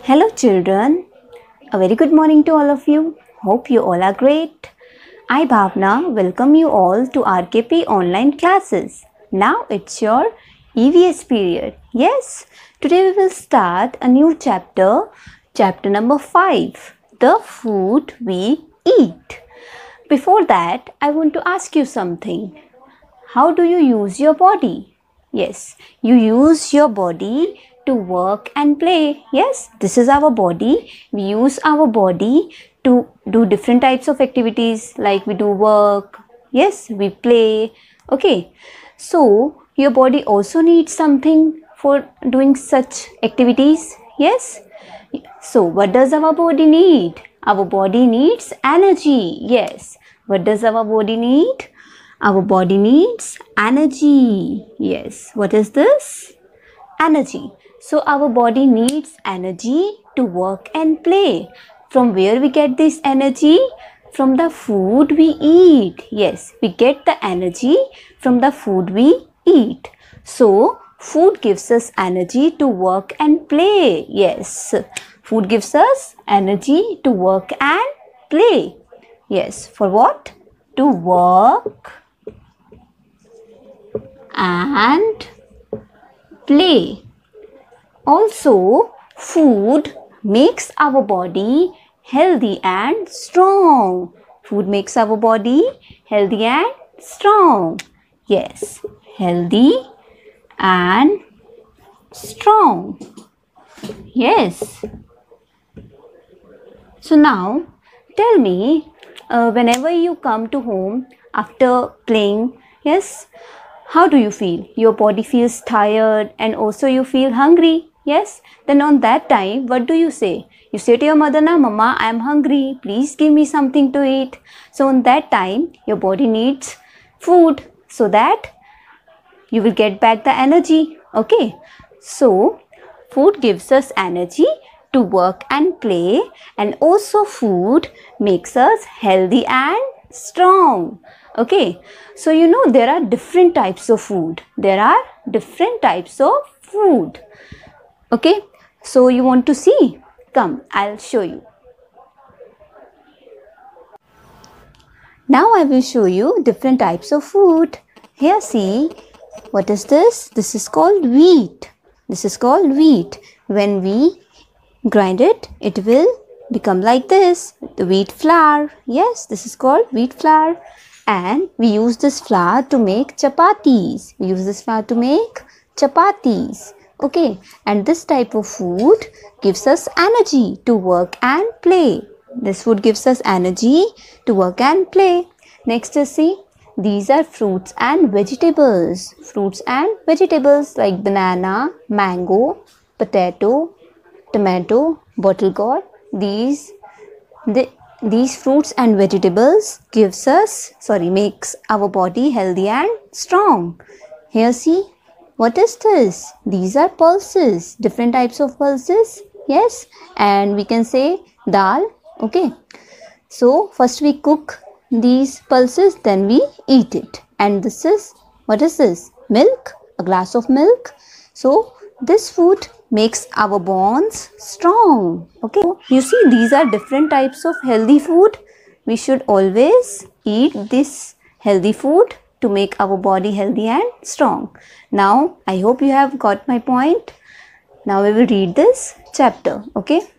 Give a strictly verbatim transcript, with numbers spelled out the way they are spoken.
Hello children, a very good morning to all of you. Hope you all are great. I Bhavna welcome you all to R K P online classes. Now it's your E V S period. Yes, today we will start a new chapter, chapter number five, the food we eat. Before that, I want to ask you something. How do you use your body? Yes, you use your body to work and play. Yes, this is our body. We use our body to do different types of activities, like we do work. Yes, we play. Okay, so your body also needs something for doing such activities. Yes, so what does our body need? Our body needs energy. Yes, what does our body need? Our body needs energy. Yes, what is this? Energy. So our body needs energy to work and play. From where we get this energy? From the food we eat. Yes, we get the energy from the food we eat. So food gives us energy to work and play. Yes, food gives us energy to work and play. Yes, for what? To work and play. Also, food makes our body healthy and strong. Food makes our body healthy and strong. Yes, healthy and strong. Yes. So now, tell me, uh, whenever you come to home after playing, yes, how do you feel? Your body feels tired and also you feel hungry. Yes, then on that time, what do you say? You say to your mother, na, Mama, I am hungry. Please give me something to eat. So on that time, your body needs food so that you will get back the energy. Okay, so food gives us energy to work and play, and also food makes us healthy and strong. Okay, so you know there are different types of food. There are different types of food. Okay, so you want to see? Come, I'll show you. Now I will show you different types of food. Here, see, what is this? This is called wheat. This is called wheat. When we grind it, it will become like this. The wheat flour. Yes, this is called wheat flour. And we use this flour to make chapatis. We use this flour to make chapatis. Okay, and this type of food gives us energy to work and play. This food gives us energy to work and play. Next is, see, these are fruits and vegetables. Fruits and vegetables like banana, mango, potato, tomato, bottle gourd. These, the These fruits and vegetables gives us, sorry, makes our body healthy and strong. Here, see, what is this? These are pulses, different types of pulses. Yes, and we can say dal. Okay, so first we cook these pulses, then we eat it. And this is, what is this? Milk, a glass of milk. So this food makes our bones strong. Okay, you see, these are different types of healthy food. We should always eat this healthy food to make our body healthy and strong. Now I hope you have got my point. Now we will read this chapter. Okay.